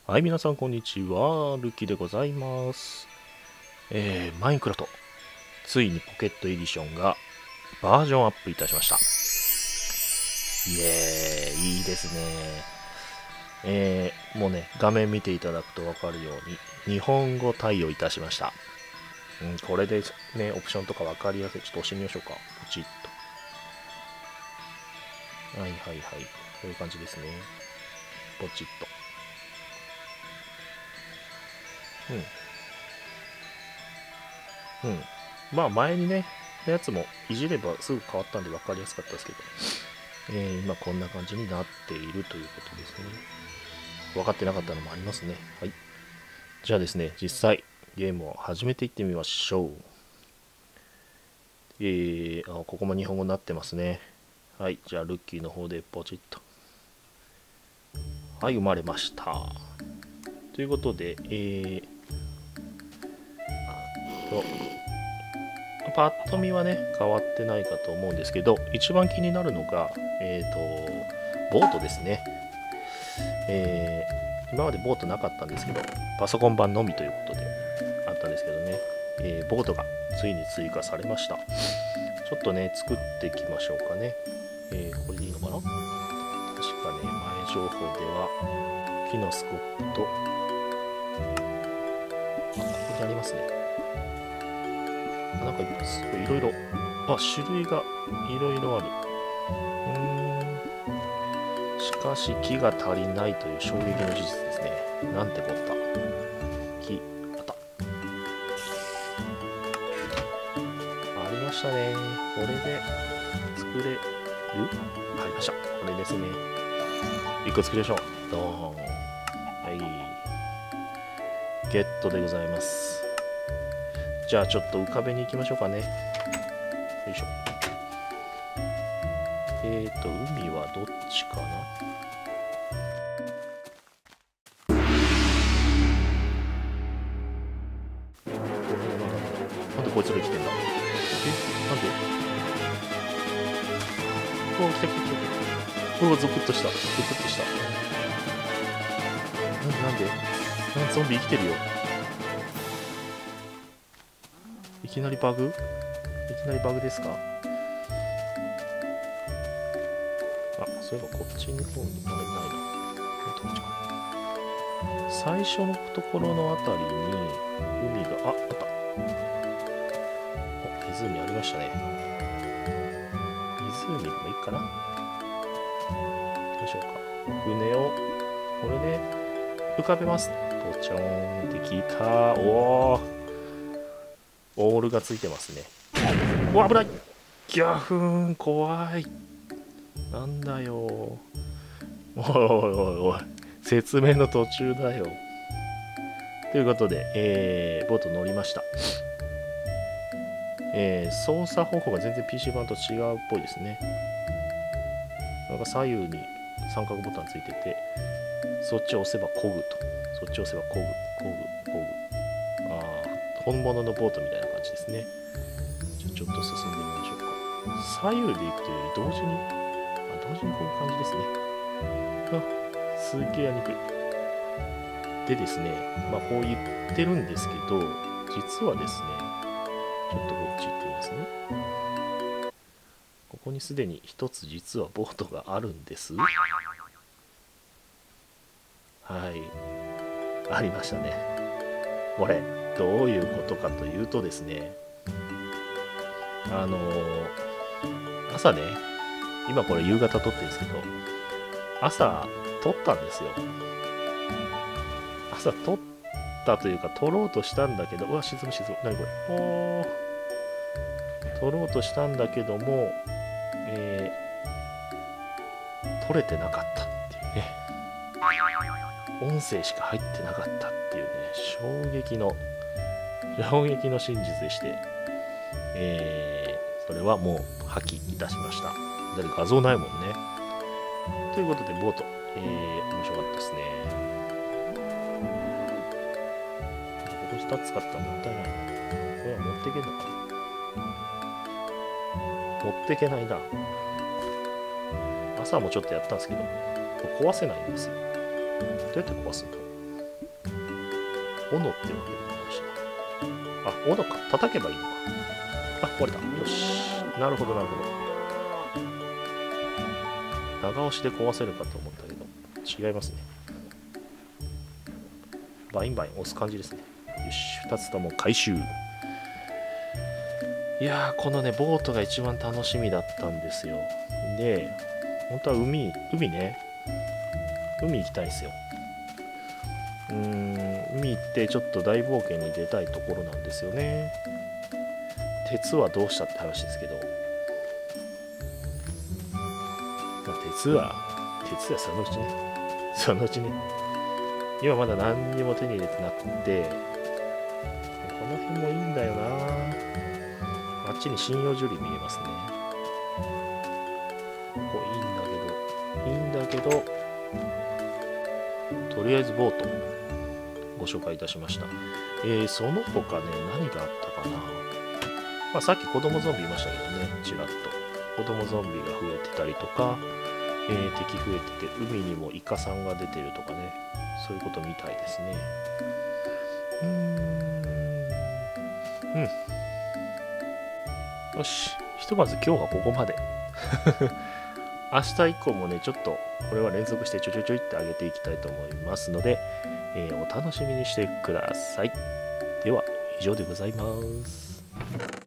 はい、皆さんこんにちは。ルキでございます。マインクラフト、ついにポケットエディションがバージョンアップいたしました。イエーイ、いいですね。もうね、画面見ていただくと分かるように、日本語対応いたしました。これでね、オプションとか分かりやすい。ちょっと押してみましょうか。ポチッと。はいはいはい。こういう感じですね。ポチッと。まあ前にね、やつもいじればすぐ変わったんで分かりやすかったですけど、今こんな感じになっているということですね。分かってなかったのもありますね。はい。じゃあですね、実際ゲームを始めていってみましょう。ここも日本語になってますね。はい。じゃあルッキーの方でポチッと。はい、生まれました。ということで、パッと見はね変わってないかと思うんですけど、一番気になるのがボートですね。今までボートなかったんですけど、パソコン版のみということであったんですけどね、ボートがついに追加されました。ちょっとね作っていきましょうかね。これでいいのかな。確かね、前情報では木のスコップと、ここにありますね。なんかすごいいろいろ、種類がいろいろある。しかし木が足りないという衝撃の事実ですね。なんてこった。木、あった。ありましたね。これで作れる？ありました。これですね。1個作りましょう。ドーン。はい。ゲットでございます。じゃあちょっと浮かべに行きましょうかね。よいしょ。海はどっちかな。なんでこいつら来てんだ。なんで来た来た来た。ゾクッとした。ゾクッとした。なんでゾンビ生きてるよ。いきなりバグ？いきなりバグですか？そういえばこっちの方にあれないな。最初のところのあたりに海が、あった。湖ありましたね。湖でもいいかな。どうしようか。船をこれで浮かべます。ポチョーンって聞いた。おールがついてますね。うわ、危ない。ギャフーン、怖い。なんだよ。おいおいおい、説明の途中だよ。ということで、ボート乗りました。操作方法が全然 PC 版と違うっぽいですね。なんか左右に三角ボタンついてて、そっちを押せば漕ぐと。そっちを押せば漕ぐ。本物のボートみたいな感じですね。じゃあちょっと進んでみましょうか。左右で行くというより同時に漕ぐ感じですね。すっげえやりにくい。でですね、こう言ってるんですけど、実はですね、ちょっとこっち行ってみますね。ここにすでに一つ実はボートがあるんです。はい、ありましたね。これどういうことかというとですね、朝ね、今これ夕方撮ってるんですけど、朝撮ったんですよ。朝撮ったというか、撮ろうとしたんだけど、うわ、沈む。何これ。撮ろうとしたんだけども、撮れてなかったっていうね。音声しか入ってなかったっていうね、衝撃の真実でして、それはもう破棄いたしました。だって画像ないもんね。ということで、ボート、面白かったですね。ここ2つ使ったらもったいないな。これは持っていけんのかな。持っていけないな。朝もちょっとやったんですけど、壊せないんですよ。どうやって壊すんだろう。 斧ってわけでもないしな。あ、斧か。叩けばいいのか。あ、壊れた。よし。なるほど、なるほど。長押しで壊せるかと思ったけど、違いますね。バインバイン押す感じですね。よし、2つとも回収。いやー、このね、ボートが一番楽しみだったんですよ。で、本当は海ね。海行きたいですよ。海行ってちょっと大冒険に出たいところなんですよね。鉄はどうしたって話ですけど。まあ、鉄はそのうちね。そのうちね。今まだ何にも手に入れてなくて、この辺もいいんだよな。あっちに針葉樹林見えますね。ここいいんだけど、とりあえずボートご紹介いたしました。その他ね、何があったかな。まあ、さっき子供ゾンビいましたけどね、ちらっと。子供ゾンビが増えてたりとか、敵増えてて、海にもイカさんが出てるとかね、そういうことみたいですね。よし、ひとまず今日はここまで。明日以降もね、ちょっとこれは連続してちょいって上げていきたいと思いますので、お楽しみにしてください。では、以上でございます。